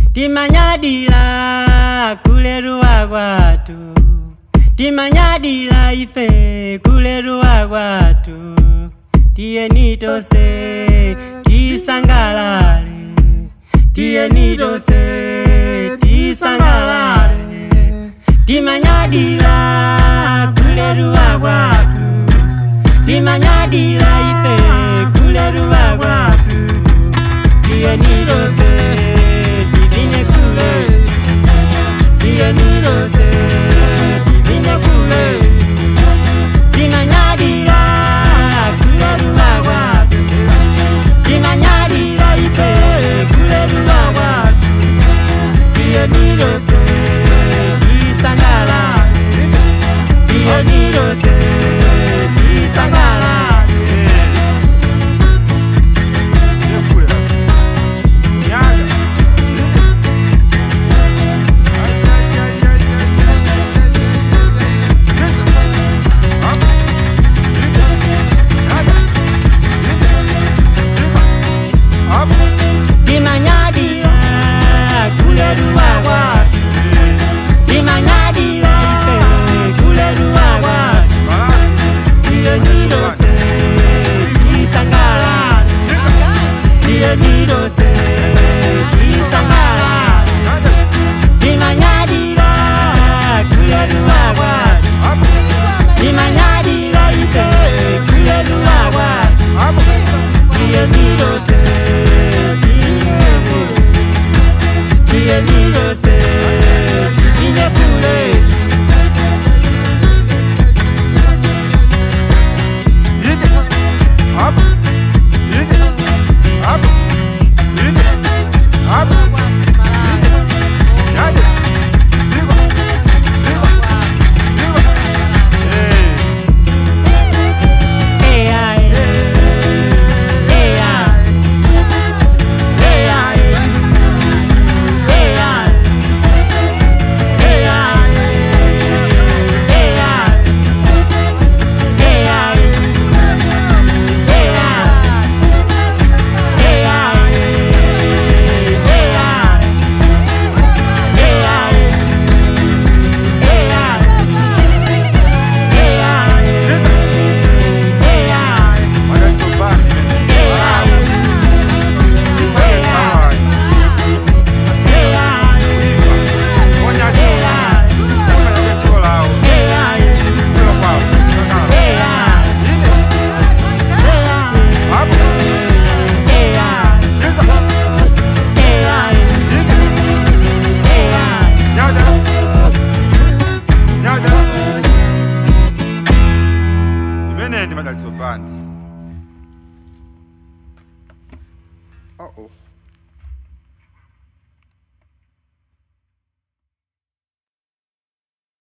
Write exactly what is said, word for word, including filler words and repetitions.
Timanyadila kuleruwa kwatu, timanyadila ife kuleruwa kwatu. Tiyeni tose tisangalale, tiyeni tose tisangalale. Timanyadila kuleruwa kwatu, timanyadila ife kuleruwa kwatu. Tiyeni tose divine kule, tiyeni tose divine kule. Timanyadila kuleruwa kwatu, timanyadila ife kuleruwa kwatu. Tiyeni tose tisangalale, tiyeni tose tisangalale. Timanyadila kuleruwa kwatu, timanyadila ife kuleruwa kwatu. Tiyeni tose tisangalale, tiyeni tose tisangalale. Timanyadila kuleruwa kwatu, timanyadila ife kuleruwa kwatu. Tiyeni tose tiyeni tose divine kule. Uh oh.